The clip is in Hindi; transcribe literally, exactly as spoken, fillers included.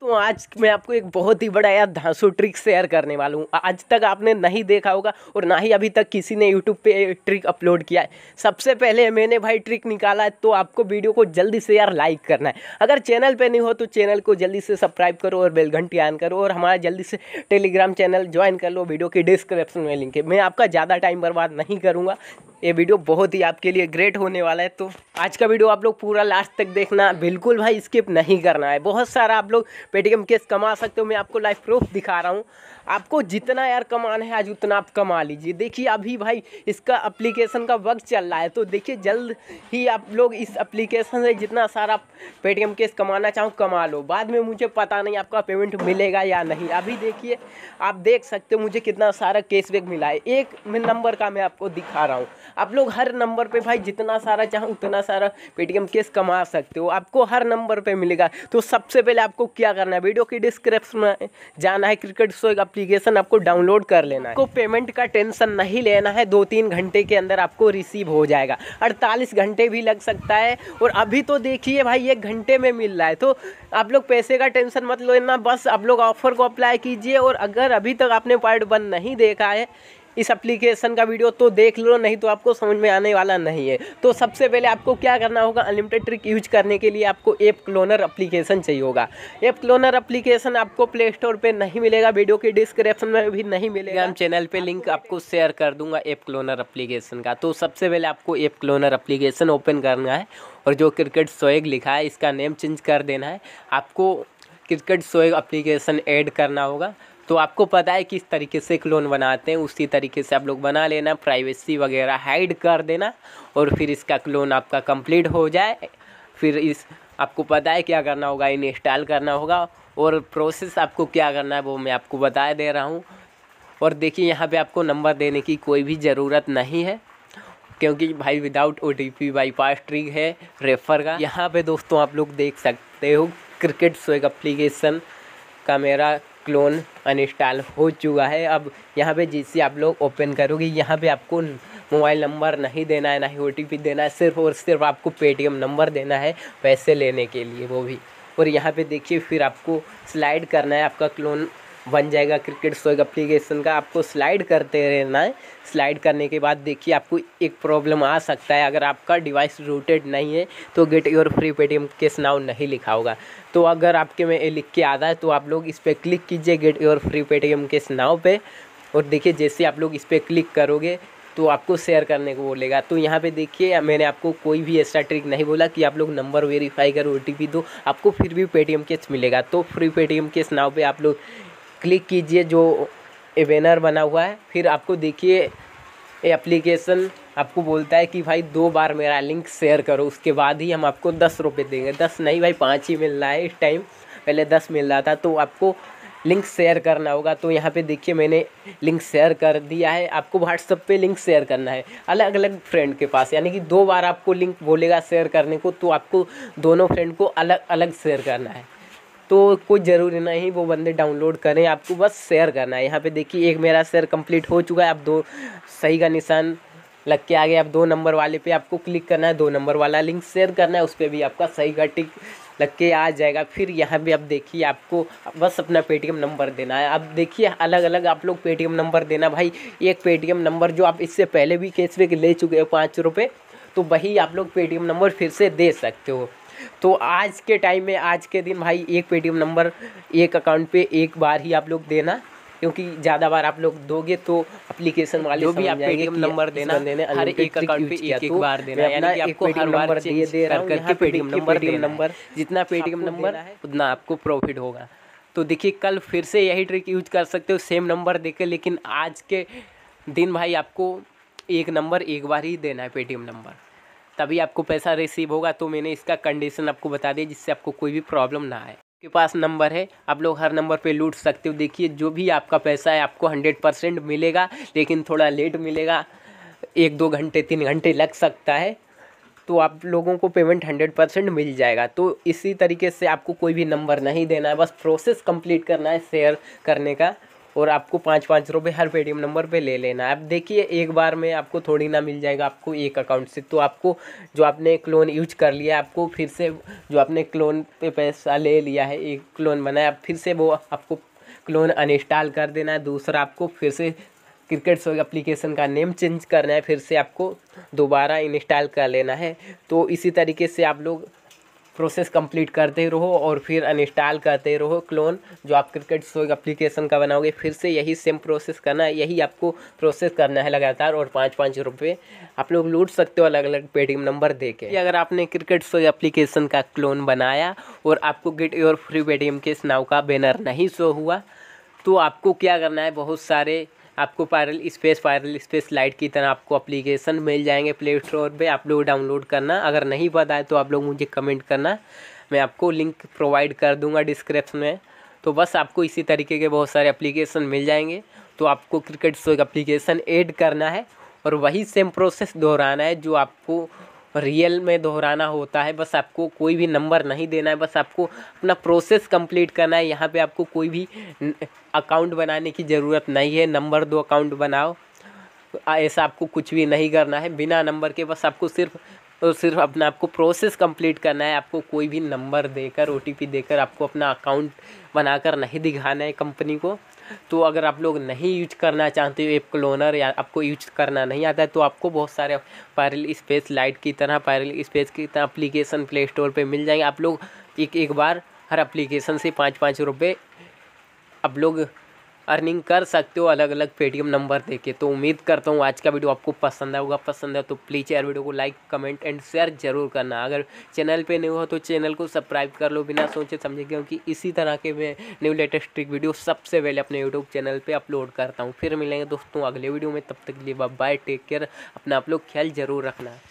तो आज मैं आपको एक बहुत ही बड़ा यार धांसू ट्रिक शेयर करने वाला हूँ। आज तक आपने नहीं देखा होगा और ना ही अभी तक किसी ने यूट्यूब पे ट्रिक अपलोड किया है। सबसे पहले मैंने भाई ट्रिक निकाला है, तो आपको वीडियो को जल्दी से यार लाइक करना है। अगर चैनल पे नहीं हो तो चैनल को जल्दी से सब्सक्राइब करो और बेल घंटी ऑन करो और हमारा जल्दी से टेलीग्राम चैनल ज्वाइन कर लो। वीडियो की डिस्क्रिप्शन में लिंक है। मैं आपका ज़्यादा टाइम बर्बाद नहीं करूँगा, ये वीडियो बहुत ही आपके लिए ग्रेट होने वाला है। तो आज का वीडियो आप लोग पूरा लास्ट तक देखना, बिल्कुल भाई स्किप नहीं करना है। बहुत सारा आप लोग पेटीएम कैश कमा सकते हो, मैं आपको लाइव प्रूफ दिखा रहा हूँ। आपको जितना यार कमाना है आज उतना आप कमा लीजिए। देखिए अभी भाई इसका एप्लीकेशन का वक्त चल रहा है, तो देखिए जल्द ही आप लोग इस एप्लीकेशन से जितना सारा पेटीएम कैश कमाना चाहो कमा लो। बाद में मुझे पता नहीं आपका पेमेंट मिलेगा या नहीं। अभी देखिए आप देख सकते हो मुझे कितना सारा कैशबैक मिला है। एक नंबर का मैं आपको दिखा रहा हूँ। आप लोग हर नंबर पे भाई जितना सारा चाहो उतना सारा पेटीएम कैश कमा सकते हो, आपको हर नंबर पे मिलेगा। तो सबसे पहले आपको क्या करना है, वीडियो की डिस्क्रिप्शन में जाना है, क्रिकेट शो एप्लीकेशन आपको डाउनलोड कर लेना है। आपको पेमेंट का टेंशन नहीं लेना है, दो तीन घंटे के अंदर आपको रिसीव हो जाएगा। अड़तालीस घंटे भी लग सकता है और अभी तो देखिए भाई एक घंटे में मिल रहा है। तो आप लोग पैसे का टेंशन मत लेना, बस आप लोग ऑफर को अप्लाई कीजिए। और अगर अभी तक आपने पार्ट वन नहीं देखा है इस एप्लीकेशन का वीडियो तो देख लो, नहीं तो आपको समझ में आने वाला नहीं है। तो सबसे पहले आपको क्या करना होगा, अनलिमिटेड ट्रिक यूज करने के लिए आपको ऐप क्लोनर एप्लीकेशन चाहिए होगा। ऐप क्लोनर एप्लीकेशन आपको प्ले स्टोर पे नहीं मिलेगा, वीडियो की डिस्क्रिप्शन में भी नहीं मिलेगा। हम चैनल पे लिंक आपको शेयर कर दूंगा ऐप क्लोनर एप्लीकेशन का। तो सबसे पहले आपको ऐप क्लोनर एप्लीकेशन ओपन करना है और जो क्रिकेट स्वैग लिखा है इसका नेम चेंज कर देना है। आपको क्रिकेट स्वैग एप्लीकेशन ऐड करना होगा। तो आपको पता है किस तरीके से क्लोन बनाते हैं, उसी तरीके से आप लोग बना लेना। प्राइवेसी वगैरह हाइड कर देना और फिर इसका क्लोन आपका कंप्लीट हो जाए। फिर इस आपको पता है क्या करना होगा, इंस्टॉल करना होगा। और प्रोसेस आपको क्या करना है वो मैं आपको बता दे रहा हूँ। और देखिए यहाँ पे आपको नंबर देने की कोई भी ज़रूरत नहीं है, क्योंकि भाई without O T P bypass trick है रेफर का। यहाँ पे दोस्तों आप लोग देख सकते हो क्रिकेट स्वैग एप्लीकेशन का मेरा क्लोन अनइंस्टॉल हो चुका है। अब यहाँ पे जैसे आप लोग ओपन करोगे यहाँ पे आपको मोबाइल नंबर नहीं देना है, ना ही ओ टी पी देना है, सिर्फ और सिर्फ आपको पेटीएम नंबर देना है पैसे लेने के लिए, वो भी। और यहाँ पे देखिए फिर आपको स्लाइड करना है, आपका क्लोन बन जाएगा क्रिकेट स्वैग एप्लीकेशन का। आपको स्लाइड करते रहना है। स्लाइड करने के बाद देखिए आपको एक प्रॉब्लम आ सकता है, अगर आपका डिवाइस रूटेड नहीं है तो get your free Paytm cash now नहीं लिखा होगा। तो अगर आपके में ये लिख के आता है तो आप लोग इस पर क्लिक कीजिए get your free Paytm cash now पे। और देखिए जैसे आप लोग इस पर क्लिक करोगे तो आपको शेयर करने को बोलेगा। तो यहाँ पे देखिए मैंने आपको कोई भी ऐसा ट्रिक नहीं बोला कि आप लोग नंबर वेरीफाई करो, ओ टी पी दो, आपको फिर भी पेटीएम कैश मिलेगा। तो फ्री पेटीएम कैश नाउ पे आप लोग क्लिक कीजिए जो बैनर बना हुआ है। फिर आपको देखिए एप्लीकेशन आपको बोलता है कि भाई दो बार मेरा लिंक शेयर करो, उसके बाद ही हम आपको दस रुपये देंगे। दस नहीं भाई पाँच ही मिल रहा है इस टाइम, पहले दस मिल रहा था। तो आपको लिंक शेयर करना होगा। तो यहाँ पे देखिए मैंने लिंक शेयर कर दिया है। आपको व्हाट्सएप पे लिंक शेयर करना है अलग अलग फ्रेंड के पास, यानी कि दो बार आपको लिंक बोलेगा शेयर करने को, तो आपको दोनों फ्रेंड को अलग अलग शेयर करना है। तो कोई ज़रूरी नहीं वो बंदे डाउनलोड करें, आपको बस शेयर करना है। यहाँ पे देखिए एक मेरा शेयर कंप्लीट हो चुका है। अब दो सही का निशान लग के आ गया। अब दो नंबर वाले पे आपको क्लिक करना है, दो नंबर वाला लिंक शेयर करना है, उस पर भी आपका सही का टिक लग के आ जाएगा। फिर यहाँ पे अब देखिए आपको बस अपना पेटीएम नंबर देना है। अब देखिए अलग अलग आप लोग पेटीएम नंबर देना। भाई एक पेटीएम नंबर जो आप इससे पहले भी कैशबैक ले चुके हो पाँच रुपये, तो वही आप लोग पेटीएम नंबर फिर से दे सकते हो। तो आज के टाइम में आज के दिन भाई एक पेटीएम नंबर एक अकाउंट पे एक बार ही आप लोग देना, क्योंकि ज़्यादा बार आप लोग दोगे तो एप्लीकेशन वाले जो भी आप पेटीएम नंबर देना हर एक अकाउंट पे एक एक बार देना, यानी कि आपको हर बार दिए दे रहा हूँ करके पेटीएम नंबर पेटीएम नंबर जितना पेटीएम नंबर है उतना आपको प्रॉफिट होगा। तो देखिए कल फिर से यही ट्रिक यूज कर सकते हो सेम नंबर देके, लेकिन आज के दिन भाई आपको एक नंबर एक बार ही देना है पेटीएम नंबर, तभी आपको पैसा रिसीव होगा। तो मैंने इसका कंडीशन आपको बता दिया जिससे आपको कोई भी प्रॉब्लम ना आए। आपके पास नंबर है, आप लोग हर नंबर पे लूट सकते हो। देखिए जो भी आपका पैसा है आपको हंड्रेड परसेंट मिलेगा, लेकिन थोड़ा लेट मिलेगा, एक दो घंटे तीन घंटे लग सकता है। तो आप लोगों को पेमेंट हंड्रेड परसेंट मिल जाएगा। तो इसी तरीके से आपको कोई भी नंबर नहीं देना है, बस प्रोसेस कंप्लीट करना है शेयर करने का और आपको पाँच पाँच रुपये हर पेटीएम नंबर पे ले लेना है। अब देखिए एक बार में आपको थोड़ी ना मिल जाएगा आपको एक अकाउंट से, तो आपको जो आपने क्लोन यूज कर लिया है आपको फिर से जो आपने क्लोन पे पैसा ले लिया है, एक क्लोन बनाया, फिर से वो आपको क्लोन अनइंस्टॉल कर देना है। दूसरा आपको फिर से क्रिकेट सोई एप्लीकेशन का नेम चेंज करना है, फिर से आपको दोबारा इंस्टॉल कर लेना है। तो इसी तरीके से आप लोग प्रोसेस कंप्लीट करते रहो और फिर अनइंस्टॉल करते रहो क्लोन जो आप क्रिकेट सोई एप्लीकेशन का बनाओगे। फिर से यही सेम प्रोसेस करना है, यही आपको प्रोसेस करना है लगातार, और पाँच पाँच रुपये आप लोग लूट सकते हो अलग अलग पेटीएम नंबर दे के। अगर आपने क्रिकेट सोई एप्लीकेशन का क्लोन बनाया और आपको get your free Paytm cash now का बैनर नहीं शो हुआ, तो आपको क्या करना है, बहुत सारे आपको parallel space parallel space lite की तरह आपको एप्लीकेशन मिल जाएंगे प्ले स्टोर पे, आप लोग डाउनलोड करना। अगर नहीं पता है तो आप लोग मुझे कमेंट करना, मैं आपको लिंक प्रोवाइड कर दूंगा डिस्क्रिप्शन में। तो बस आपको इसी तरीके के बहुत सारे एप्लीकेशन मिल जाएंगे। तो आपको क्रिकेट शो एप्लीकेशन ऐड करना है और वही सेम प्रोसेस दोहराना है जो आपको रियल में दोहराना होता है। बस आपको कोई भी नंबर नहीं देना है, बस आपको अपना प्रोसेस कंप्लीट करना है। यहाँ पे आपको कोई भी अकाउंट बनाने की ज़रूरत नहीं है, नंबर दो अकाउंट बनाओ, ऐसा आपको कुछ भी नहीं करना है बिना नंबर के। बस आपको सिर्फ और सिर्फ अपना आपको प्रोसेस कंप्लीट करना है। आपको कोई भी नंबर देकर ओटीपी देकर आपको अपना अकाउंट बनाकर नहीं दिखाना है कंपनी को। तो अगर आप लोग नहीं यूज करना चाहते हो ऐप क्लोनर या आपको यूज करना नहीं आता है, तो आपको बहुत सारे पायरल स्पेस लाइट की तरह पायरल स्पेस की तरह एप्लीकेशन प्ले स्टोर पे मिल जाएंगे। आप लोग एक एक बार हर एप्लीकेशन से पाँच पाँच रुपये आप लोग अर्निंग कर सकते हो अलग अलग पेटीएम नंबर देके। तो उम्मीद करता हूँ आज का वीडियो आपको पसंद आएगा। पसंद है तो प्लीज़ यार वीडियो को लाइक कमेंट एंड शेयर जरूर करना। अगर चैनल पे न्यू हो तो चैनल को सब्सक्राइब कर लो बिना सोचे समझे, क्योंकि इसी तरह के मैं न्यू लेटेस्ट ट्रिक वीडियो सबसे पहले अपने यूट्यूब चैनल पर अपलोड करता हूँ। फिर मिलेंगे दोस्तों अगले वीडियो में, तब तक के लिए बाय बाय, टेक केयर, अपना आप लोग ख्याल जरूर रखना।